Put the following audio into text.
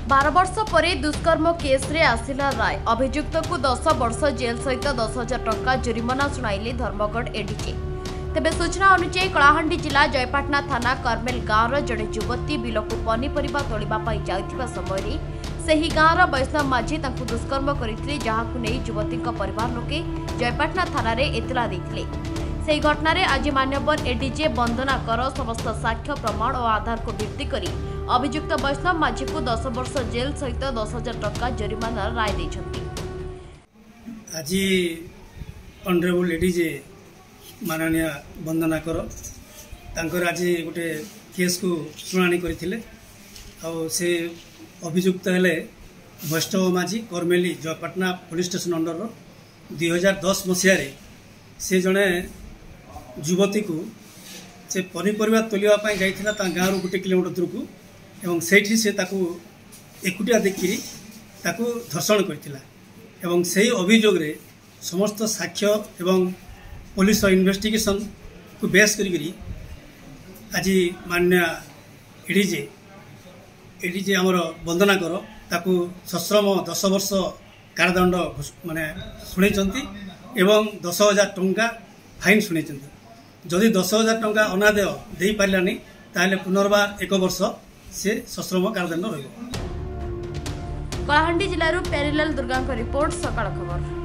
12 वर्ष पर दुष्कर्म केस रे आसिला राय। अभियुक्त को 10 वर्ष जेल सहित 10,000 टंका जुरिमाना शुणाइले धर्मगढ़ एडीजे। तेबे सूचना अनुसार कलाहांडी जिला जयपाटना थाना करमेल गाँव जड़े युवती बिल को पनीपरिबा तोलिबा पई जाइथिबा समय सेही गाँवर वैष्णव माझी तांकु दुष्कर्म करथिले, जहाकु नै युवती परिवार लोके जयपाटना थाना रे एतला दैथिले। सेही घटना रे आज मान्यवर एडीजे वंदना कर समस्त साक्ष्य प्रमाण और आधार को भित्ति करी अभियुक्त वैष्णव माझी को 10 वर्ष जेल सहित 10,000 टंका जरिमाना राय दैछन्ति। आज ऑनरेबल एडीजे माननीय वंदना कर तांकर आज गोटे केस को शुणाणी करथिले और से अभियुक्त हेले वैष्णव माझी करमेली जयपाटना पुलिस स्टेशन अंडर 2010 मसीह से जड़े युवती को से पनीपरिया तोलिया जाइथिला गाँव गोटे किलोमीटर दूर को एवं सेठी से ताकू एकुटिया देखिरी ताकू धर्षण करथिला एवं सही अभियोग रे समस्त साक्ष्य एवं पुलिस इन्वेस्टिगेशन को बेस करी आज माननीय एडीजे आमर वंदना कर ताकू सश्रम 10 वर्ष कारादंड माने शुणैचंती एवं 10,000 टंका फाइन शुणैचंती। जदि 10,000 टंका अनादेय दे पारानी ताहले पुनर्बार 1 वर्ष से सश्रम कारादंड रहिबो। कलाहांडी जिल्लारू प्यारीलाल दुर्गा रिपोर्ट, सकाळ खबर।